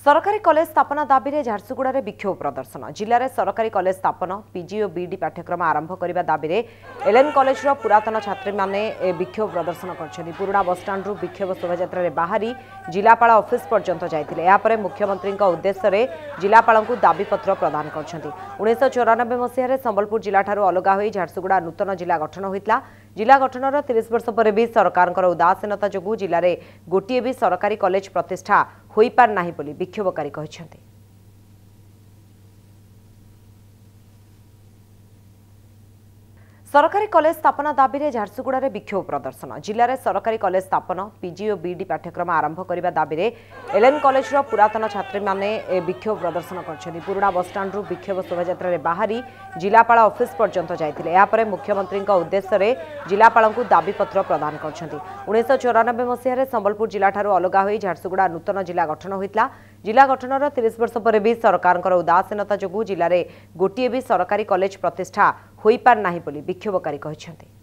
सरकारी कॉलेज स्थापना दाबी में झारसुगुड़ा में विक्षोभ प्रदर्शन जिले में सरकारी कॉलेज स्थापन पीजी और बीडी पाठ्यक्रम आरंभ करने दाबी में एलएन कॉलेज पुरातन छात्री मैंने विक्षोभ प्रदर्शन कर पुराणा बसस्टाण्ड विक्षोभ शोभा बाहरी जिलापाल ऑफिस पर्यंत जाते मुख्यमंत्री उद्देश्य जिलापाल को दाबीपत्र प्रदान कर 1994 मसीह संबलपुर जिला अलग हो झारसुगुड़ा नूतन जिला गठन होता जिला गठनर 30 वर्ष पर भी सरकार उदासीनता जो जिले में गोटे भी सरकारी कॉलेज प्रतिष्ठा हो पारना बोली विक्षोभकारी कहते। सरकारी कॉलेज स्थापना दाबी में झारसुगुड़ा में विक्षोभ प्रदर्शन जिले में सरकारी कॉलेज स्थापन पीजी और बीडी पाठ्यक्रम आरंभ करने दाबी में एलएन कॉलेज पुरातन छात्री मैंने विक्षोभ प्रदर्शन कर पुराणा बसस्टाण्ड विक्षोभ शोभा बाहरी जिलापाल ऑफिस पर्यंत जाते मुख्यमंत्री उद्देश्य जिलापाल को दाबीपत्र प्रदान कर 1994 मसीह संबलपुर जिला अलग हो झारसुगुड़ा नूतन जिला गठन होता जिला गठनर 30 वर्ष पर भी सरकार उदासीनता जो जिले में गोटे भी सरकारी कॉलेज प्रतिष्ठा हो पारना बोली विक्षोभकारी कहते।